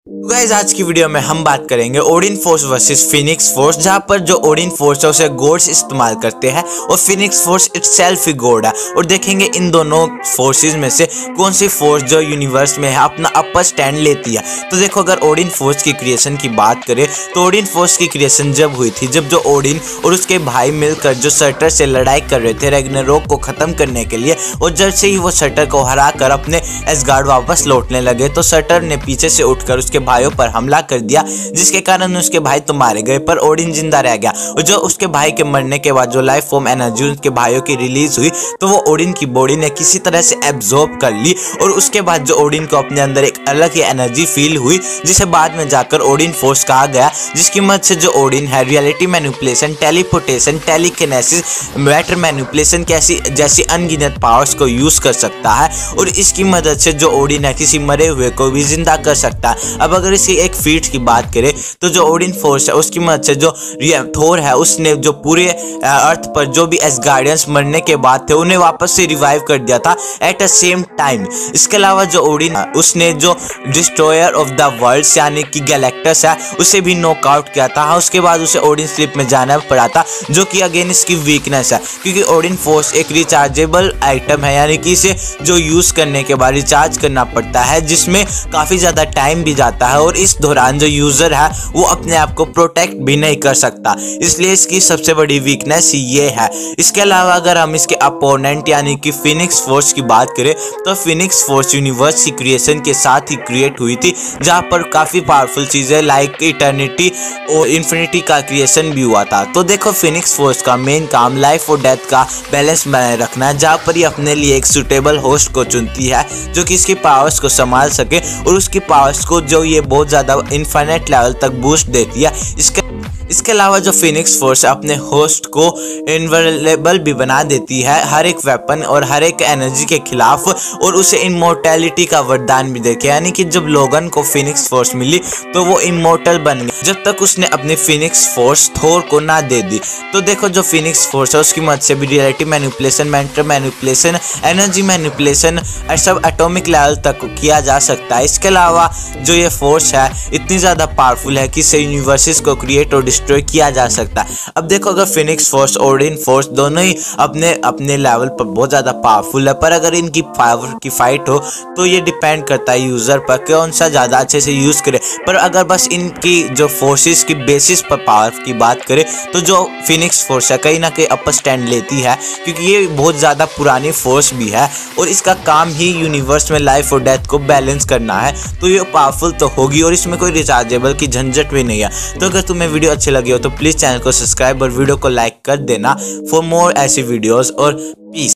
Guys आज की video में हम बात करेंगे Odin force versus Phoenix force, जहां पर जो ओडिन फोर्स है उसे गॉड्स इस्तेमाल करते हैं और फिनिक्स फोर्स इटसेल्फ ही गॉड है। और देखेंगे इन दोनों फोर्सेस में से कौन सी फोर्स जो यूनिवर्स में है अपना अपर स्टैंड लेती है। तो देखो, अगर ओडिन फोर्स की क्रिएशन की बात करें तो ओडिन फोर्स की क्रिएशन जब हुई थी, जब जो ओडिन और उसके भाई मिलकर जो सर्टर से लड़ाई कर रहे थे रैग्नारोक को खत्म करने के लिए, और जब से ही वो सर्टर को हरा कर अपने एसगार्ड वापस लौटने लगे तो सर्टर ने पीछे से उठकर उसके भाइयों पर हमला कर दिया, जिसके कारण उसके भाई तो मारे गए पर ओडिन जिंदा रह गया। और जो उसके भाई के मरने के बाद जो लाइफ फॉर्म एनर्जी उसके भाइयों की रिलीज हुई तो वो ओडिन की बॉडी ने किसी तरह से एब्जॉर्ब कर ली, और उसके बाद जो ओडिन को अपने अंदर एक अलग ही एनर्जी फील हुई, जिसे बाद में जाकर ओडिन फोर्स कहा गया, जिसकी मदद से जो ओडिन है reality manipulation, teleportation, telekinesis, matter manipulation जैसी अनगिनत पावर्स को यूज कर सकता है। और इसकी मदद से जो ओडिन है किसी मरे हुए को भी जिंदा कर सकता है। अब अगर इसकी एक फीट की बात करें तो जो ओडिन फोर्स है उसकी मदद से जो थोर है उसने जो पूरे अर्थ पर जो भी एसगार्डियंस मरने के बाद थे उन्हें वापस से रिवाइव कर दिया था एट अ सेम टाइम। इसके अलावा जो ओडिन है उसने जो डिस्ट्रॉयर ऑफ द वर्ल्ड्स यानी कि गैलेक्टस है उसे भी नॉकआउट किया था। उसके बाद उसे ओडिन स्लिप में जाना पड़ा था, जो कि अगेन इसकी वीकनेस है, क्योंकि ओडिन फोर्स एक रिचार्जेबल आइटम है, यानी कि इसे जो यूज करने के बाद रिचार्ज करना पड़ता है, जिसमें काफी ज्यादा टाइम भी जाता है और इस दौरान जो यूजर है वो अपने आप को प्रोटेक्ट भी नहीं कर सकता, इसलिए इसकी सबसे बड़ी वीकनेस ये है। इसके अलावा अगर हम इसके अपोनेंट यानी कि फिनिक्स फोर्स की बात करें तो फिनिक्स फोर्स यूनिवर्स की क्रिएशन के साथ ही क्रिएट हुई थी, जहां पर काफी पावरफुल चीजें लाइक इटर्निटी और इन्फिनिटी का क्रिएशन भी हुआ था। तो देखो, फिनिक्स फोर्स का मेन काम लाइफ और डेथ का बैलेंस बनाए रखना है, जहां पर ये अपने लिए एक सुटेबल होस्ट को चुनती है जो कि इसकी पावर्स को संभाल सके और उसकी पावर्स को जो ये बहुत ज्यादा इनफाइनाइट लेवल तक बूस्ट देती है। इसके अलावा जो फिनिक्स फोर्स अपने होस्ट को इनवल्नरेबल भी बना देती है हर एक वेपन और हर एक एनर्जी के खिलाफ, और उसे इमोर्टैलिटी का वरदान भी देखे, यानी कि जब लोगन को फिनिक्स फोर्स मिली तो वो इमोर्टल बन गया जब तक उसने अपनी फिनिक्स फोर्स थोर को ना दे दी। तो देखो, जो फिनिक्स फोर्स है उसकी मदद से भी reality manipulation, mental manipulation, energy manipulation सब एटॉमिक लेवल तक किया जा सकता है। इसके अलावा जो ये फोर्स है इतनी ज्यादा पावरफुल है कि इसे यूनिवर्सेस को क्रिएट और डिस्ट्रॉय किया जा सकता है। अब देखो, अगर फिनिक्स फोर्स और ओडिन फोर्स दोनों ही अपने अपने लेवल पर बहुत ज्यादा पावरफुल है, पर अगर इनकी पावर की फाइट हो तो ये डिपेंड करता है यूजर पर कौन सा ज्यादा अच्छे से यूज करे। पर अगर बस इनकी जो फोर्सेस की बेसिस पर पावर की बात करें तो जो फिनिक्स फोर्स है कहीं ना कहीं अपर स्टैंड लेती है, क्योंकि ये बहुत ज्यादा पुरानी फोर्स भी है और इसका काम ही यूनिवर्स में लाइफ और डेथ को बैलेंस करना है, तो ये पावरफुल तो होगी और इसमें कोई रिचार्जेबल की झंझट भी नहीं है। तो अगर तुम्हें वीडियो अच्छी लगी हो तो प्लीज चैनल को सब्सक्राइब और वीडियो को लाइक कर देना फॉर मोर ऐसी वीडियोस, और पीस।